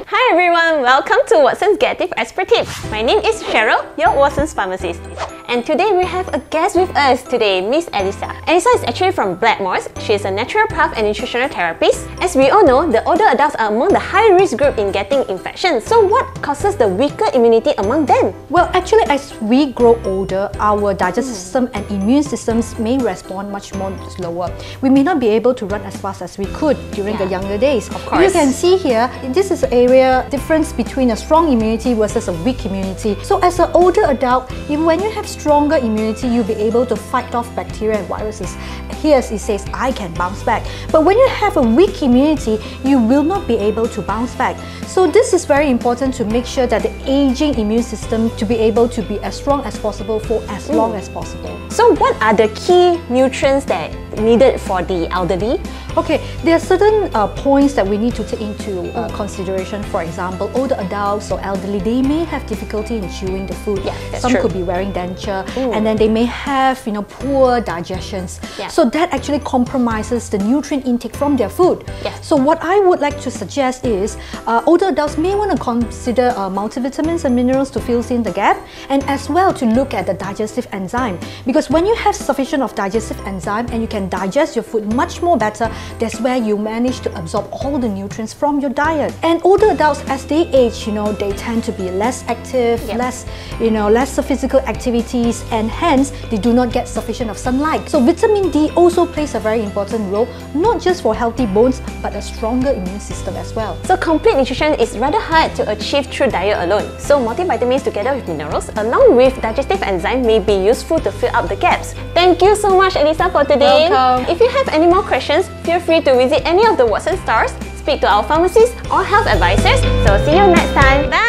Hi everyone, welcome to Watson's Get Tip Expert Tips. My name is Cheryl, your Watson's pharmacist. And today we have a guest with us today, Miss Elisa. Elisa is actually from Blackmores. She is a naturopath and nutritional therapist. As we all know, the older adults are among the high-risk group in getting infections. So what causes the weaker immunity among them? Well, actually, as we grow older, our digestive system and immune systems may respond much more slower. We may not be able to run as fast as we could during the younger days. Of course. You can see here, this is an area difference between a strong immunity versus a weak immunity. So as an older adult, even when you have stronger immunity, you'll be able to fight off bacteria and viruses. Here it says, I can bounce back. But when you have a weak immunity, you will not be able to bounce back. So this is very important to make sure that the aging immune system to be able to be as strong as possible for as long as possible. So what are the key nutrients that needed for the elderly? Okay, there are certain points that we need to take into consideration. For example, older adults or elderly, they may have difficulty in chewing the food. Yeah, that's Some true. could be wearing denture, and then they may have poor digestions. Yeah. So that actually compromises the nutrient intake from their food. Yeah. So what I would like to suggest is older adults may want to consider multivitamins and minerals to fill in the gap, and as well to look at the digestive enzyme, because when you have sufficient of digestive enzyme and you can digest your food much more better, that's where you manage to absorb all the nutrients from your diet. And older adults, as they age, they tend to be less active, less physical activities, and hence they do not get sufficient of sunlight. So vitamin D also plays a very important role, not just for healthy bones, but a stronger immune system as well. So complete nutrition is rather hard to achieve through diet alone. So multivitamins together with minerals along with digestive enzyme may be useful to fill up the gaps. Thank you so much, Elisa, for today. Welcome. If you have any more questions, feel free to visit any of the Watson stores, speak to our pharmacists or health advisors. So see you next time. Bye!